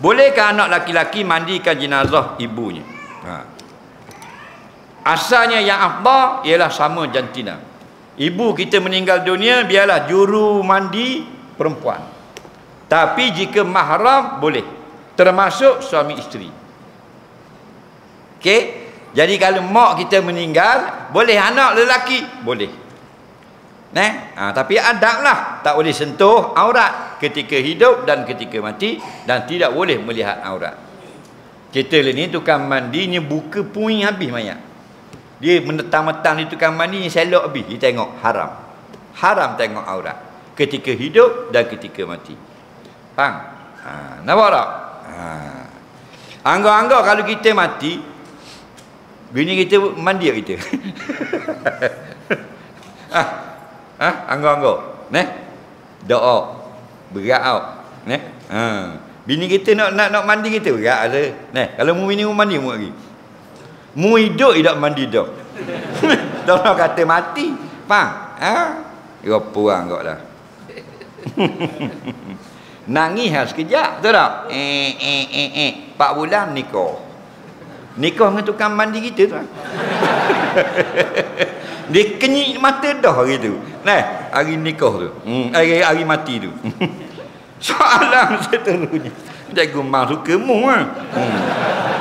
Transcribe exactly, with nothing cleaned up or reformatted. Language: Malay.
Bolehkah anak laki-laki mandikan jenazah ibunya? Ha. Asalnya yang afdal ialah sama jantina. Ibu kita meninggal dunia, biarlah juru mandi perempuan. Tapi jika mahram boleh, termasuk suami isteri. Okey? Jadi kalau mak kita meninggal, boleh anak lelaki? Boleh. Nah, ha, tapi adablah, tak boleh sentuh aurat ketika hidup dan ketika mati, dan tidak boleh melihat aurat. Kita ni tukang mandinya buka puing habis mayat. Dia menetang-metang di tukang mandi, selok habis, dia tengok haram. Haram tengok aurat ketika hidup dan ketika mati. Faham? Ha, nampak tak? Ha. Anggap-anggap kalau kita mati, bini kita mandi tak kita? Ha? Ha? Anggap-anggap. Neh? Doa. Berat tau. Neh? Ha. Bini kita nak nak nak mandi kita berat ada. Neh, kalau mu bini mu mandi mu lagi. Mu hidup tidak mandi dah. Dah nak kata mati. Faham? Ha? Kau puang kau dah. Nangis ha sekejap, betul tak? Eh eh eh eh. empat bulan nikah. Nikah dengan tukang mandi kita tu. Dia kenyit mata dah hari tu. Nah, hari nikah tu. Hmm, hari hari mati tu. Soalan seterusnya. Cikgu mak suka mu ah. Hmm.